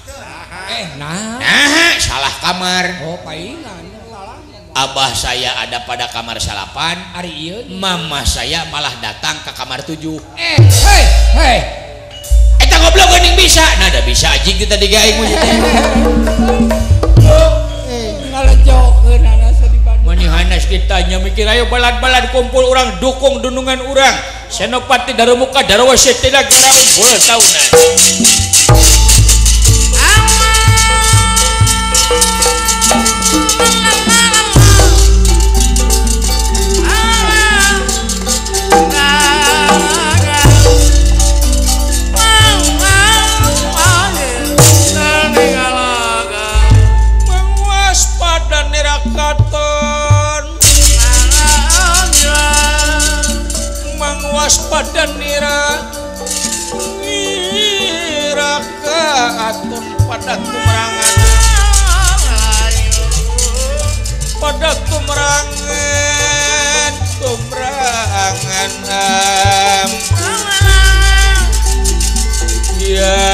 Nah, salah kamar. Oh painan. Abah saya ada pada kamar salapan, Ari ieu mama saya malah datang ke kamar 7. Hei. Eta goblok geuning bisa. Nah, da bisa anjing kita digaing mah teh. Ngalejokeun anasa di Bandung. Mani hanas ditanya mikir ayo balad-balad kumpul urang dukung dunungan urang. Senopati Darumuka Darwa Setila Garaun heuh taunan. Waspada nira kaatun pada kumerangan ya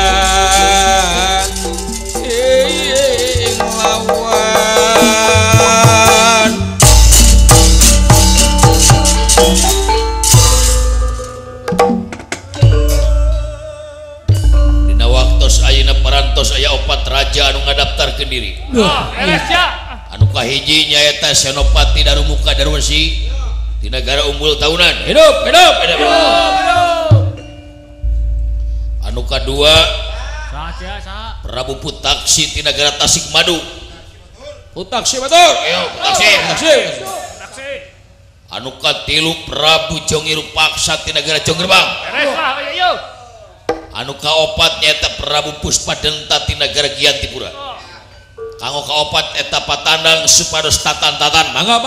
lawan dina waktos ayeuna parantos aya 4 raja anu ngadaptarkeun diri. Anu kahiji nyaeta Senopati Darumuka Darwasi di negara Unggul Tahunan. Hidup. Anu kadua Prabu Putaksi di negara Tasikmadu. Putaksi betul. Ayo Putaksi. Anu katilu Prabu Jongiru Paksa di negara Jonggerbang. Anu kaopat nyaeta Prabu Puspadenta di negara Giantipura. Kanggo kaopat eta patandang supados tatan-tatan. Bangga.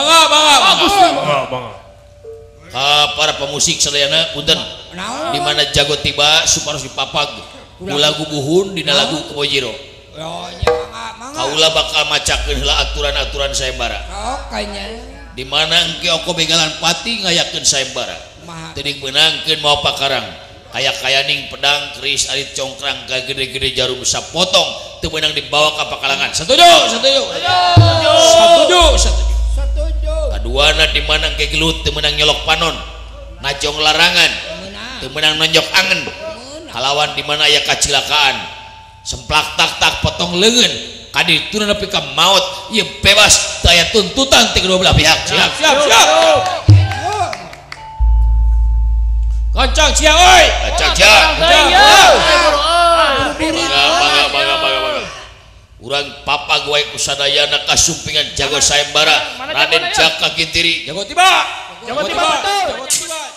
Para pemusik sadayana punten. Di mana jago tiba supados dipapag ku lagu buhun dina lagu Kebojiro. Kaula bakal macakeun heula aturan-aturan sayembara. Di mana engke oko begalan pati ngayakeun sayembara. Teuing beunangkeun mau pakarang. Kayak-kayaning pedang keris arit congkrang ka gede-gede jarum sapotong teu beunang dibawa ka pakalangan. Setuju. Kaduana di di mana ge gelut teu meunang nyolok panon najong larangan teu meunang nonjok angen kalawan di mana aya kacilakaan semplak tak potong leungeun kadituna nepi ka maut ieu bebas teu aya tuntutan ti kedua belah pihak siap Kancang sia oi kancang sia bangga urang papa gue kusadayana kasumpingan jago sayembara Raden Jaka Gintiri jago tiba